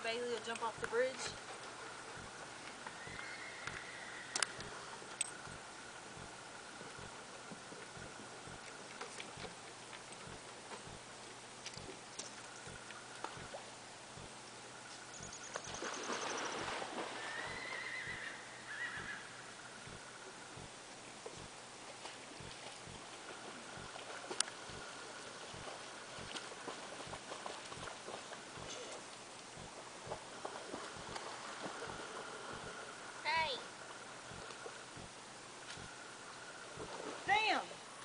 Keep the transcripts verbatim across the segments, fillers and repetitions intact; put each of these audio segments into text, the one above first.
Bailey will jump off the bridge. Damn!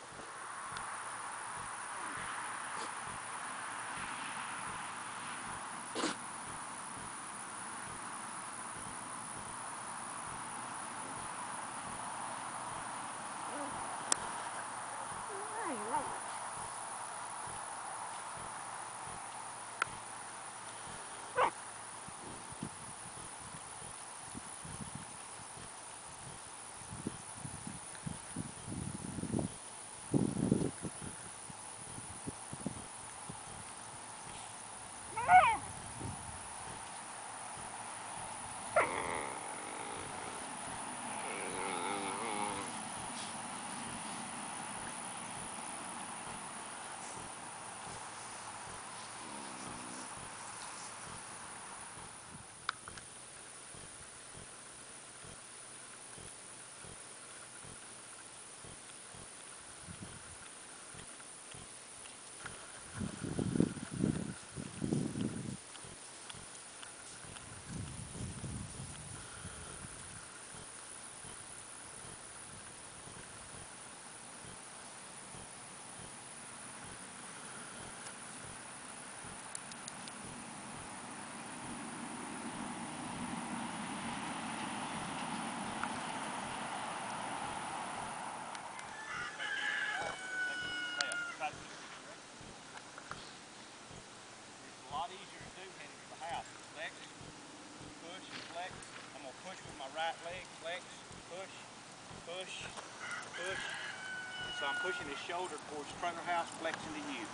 Right leg, flex, push, push, push. And so I'm pushing his shoulder towards front of the house, flexing to you.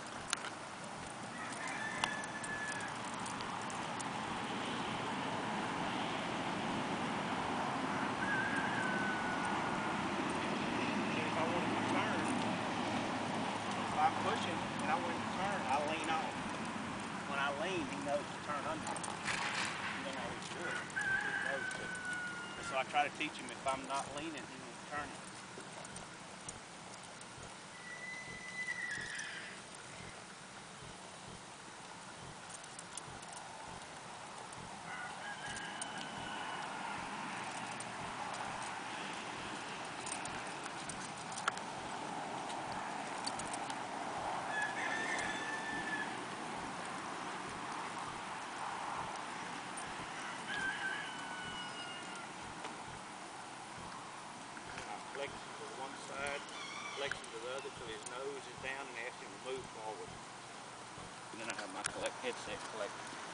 And if I want to turn, if I'm pushing and I want him to turn, I lean off. When I lean, he knows to turn under. He don't always do it. He knows to. So I try to teach him if I'm not leaning, he will turn it. Flexing to one side, flexing to the other till his nose is down, and ask him to move forward. And then I have my collect headset collected.